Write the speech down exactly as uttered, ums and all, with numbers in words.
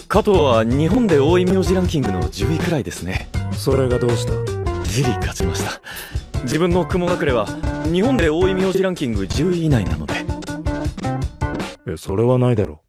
加藤は日本で多い名字ランキングのじゅういくらいですね。 それがどうした？ ギリ勝ちました。自分の雲隠れは日本で多い名字ランキングじゅうい以内なので。 え、それはないだろう。